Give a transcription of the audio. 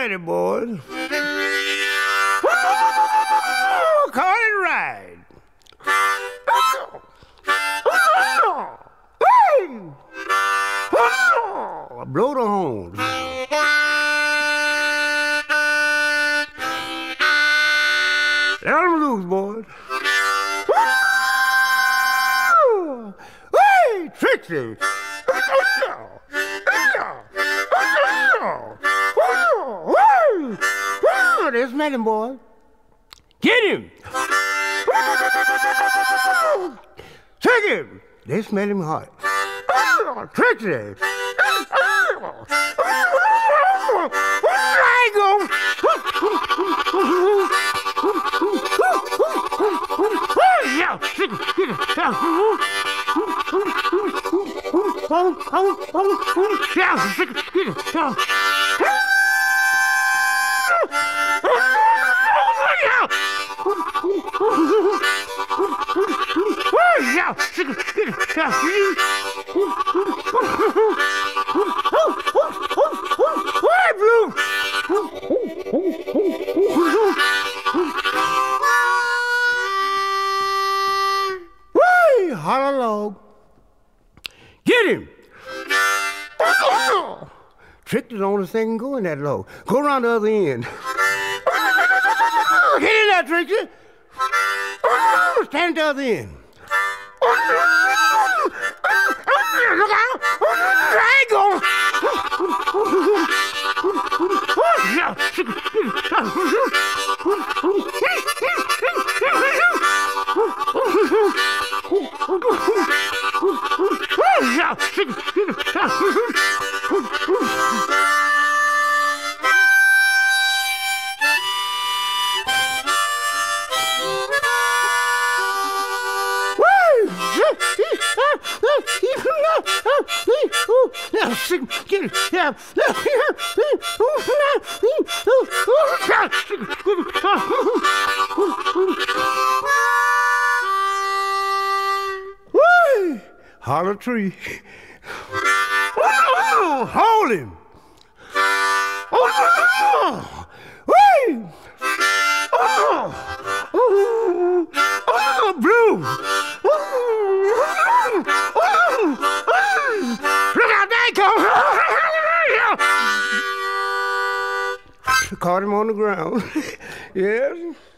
ready, boys. Call it right. Blow the horns. Let them loose, boys. Hey, Trixie. They smell him, boy. Get him. Take him. They smell him hot. Trixie. I go. Yeah, get Holler log. Get him. Trixie's the only thing going that low. Go around the other end. Get in there, Trixie. Stand at the other end. Look out. I ain't going. Holler tree. Hold him. Blue. Look out, there he comes. Caught him on the ground. Yes.